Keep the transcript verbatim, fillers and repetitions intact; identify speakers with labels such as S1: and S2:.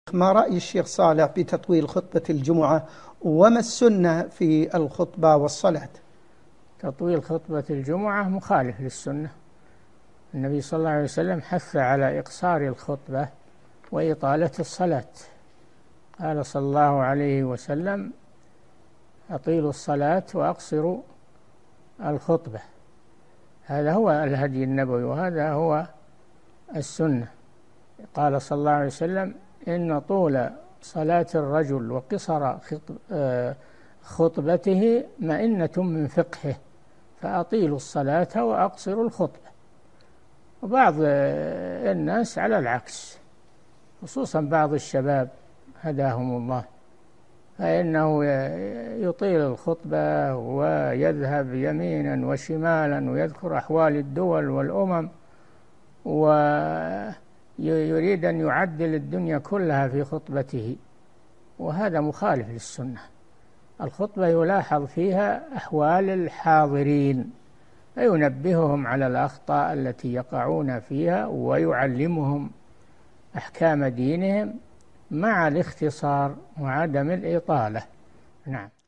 S1: ما رأي الشيخ صالح بتطويل خطبة الجمعة، وما السنة في الخطبة والصلاة؟
S2: تطويل خطبة الجمعة مخالف للسنة. النبي صلى الله عليه وسلم حث على إقصار الخطبة وإطالة الصلاة. قال صلى الله عليه وسلم: أطيلوا الصلاة وأقصروا الخطبة. هذا هو الهدي النبوي، وهذا هو السنة. قال صلى الله عليه وسلم: إن طول صلاة الرجل وقصر خطبته مئنة من فقهه، فأطيلوا الصلاة وأقصروا الخطبة. وبعض الناس على العكس، خصوصا بعض الشباب هداهم الله، فإنه يطيل الخطبة ويذهب يمينا وشمالا ويذكر أحوال الدول والأمم، ويريد أن يعدل الدنيا كلها في خطبته، وهذا مخالف للسنة. الخطبة يلاحظ فيها أحوال الحاضرين، فينبههم على الأخطاء التي يقعون فيها ويعلمهم أحكام دينهم مع الاختصار وعدم الإطالة. نعم.